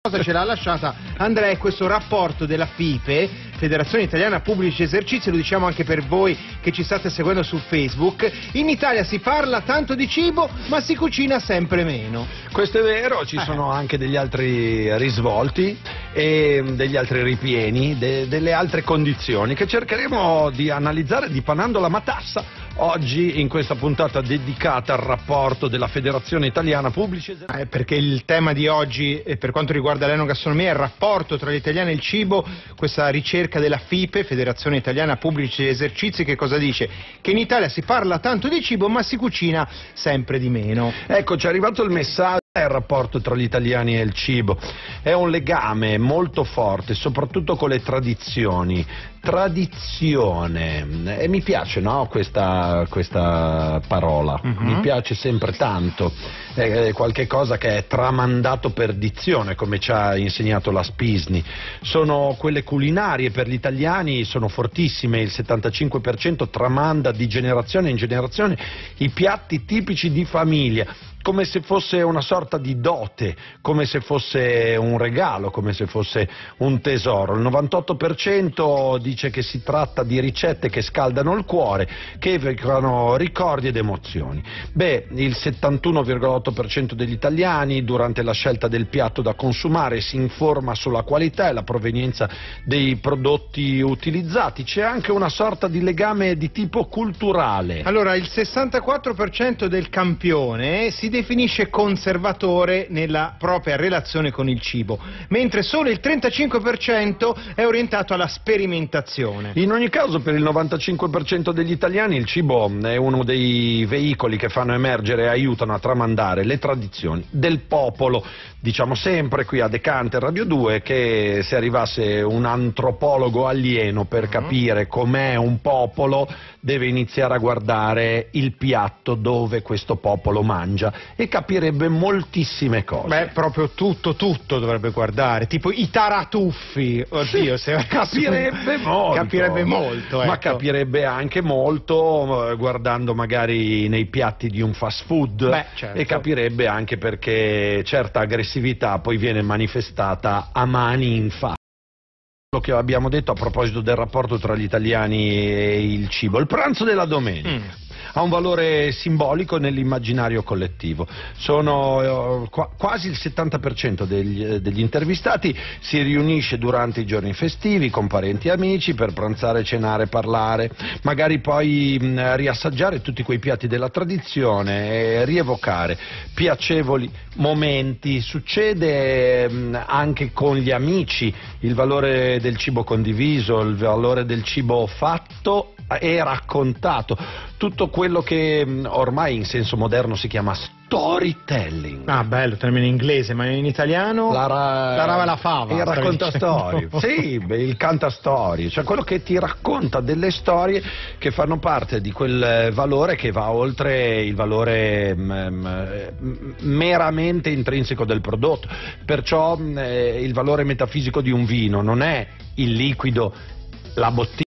cosa ce l'ha lasciata Andrea è questo rapporto della FIPE, Federazione Italiana Pubblici Esercizi, lo diciamo anche per voi che ci state seguendo su Facebook. In Italia si parla tanto di cibo ma si cucina sempre meno. Questo è vero, ci sono anche degli altri risvolti e degli altri ripieni, delle altre condizioni che cercheremo di analizzare dipanando la matassa oggi in questa puntata dedicata al rapporto della Federazione Italiana Pubblici Esercizi. Perché il tema di oggi per quanto riguarda l'enogastronomia è il rapporto tra gli italiani e il cibo. Questa ricerca della FIPE, Federazione Italiana Pubblici Esercizi, che cosa dice? Che in Italia si parla tanto di cibo ma si cucina sempre di meno. Ecco, ci è arrivato il messaggio. Il rapporto tra gli italiani e il cibo è un legame molto forte, soprattutto con le tradizioni. Tradizione, e mi piace, no, questa parola, mi piace sempre tanto, è qualche cosa che è tramandato per dizione, come ci ha insegnato la Spisni. Sono quelle culinarie per gli italiani, sono fortissime, il 75% tramanda di generazione in generazione i piatti tipici di famiglia, come se fosse una sorta di dote, come se fosse un regalo, come se fosse un tesoro. Il 98% dice che si tratta di ricette che scaldano il cuore, che evocano ricordi ed emozioni. Beh, il 71,8% degli italiani durante la scelta del piatto da consumare si informa sulla qualità e la provenienza dei prodotti utilizzati. C'è anche una sorta di legame di tipo culturale. Allora, il 64% del campione si definisce conservatore nella propria relazione con il cibo, mentre solo il 35% è orientato alla sperimentazione. In ogni caso, per il 95% degli italiani il cibo è uno dei veicoli che fanno emergere e aiutano a tramandare le tradizioni del popolo. Diciamo sempre qui a Decante Radio 2 che se arrivasse un antropologo alieno per capire com'è un popolo deve iniziare a guardare il piatto dove questo popolo mangia e capirebbe moltissime cose. Beh, proprio tutto dovrebbe guardare, tipo i taratuffi. Oddio, sì, se capirebbe molto. Capirebbe molto, ecco. Ma capirebbe anche molto guardando magari nei piatti di un fast food. Beh, certo. E capirebbe anche perché certa aggressività poi viene manifestata a mani in faccia. Che abbiamo detto a proposito del rapporto tra gli italiani e il cibo, il pranzo della domenica ha un valore simbolico nell'immaginario collettivo. Sono quasi il 70% degli intervistati si riunisce durante i giorni festivi con parenti e amici per pranzare, cenare, parlare, magari poi riassaggiare tutti quei piatti della tradizione e rievocare piacevoli momenti. Succede anche con gli amici, il valore del cibo condiviso, il valore del cibo fatto e raccontato, tutto quello che ormai in senso moderno si chiama storytelling. Ah, bello, termine inglese, ma in italiano? La rava e la fava. Il raccontastorie, sì, il cantastorie, cioè quello che ti racconta delle storie che fanno parte di quel valore che va oltre il valore meramente intrinseco del prodotto. Perciò il valore metafisico di un vino non è il liquido, la bottiglia,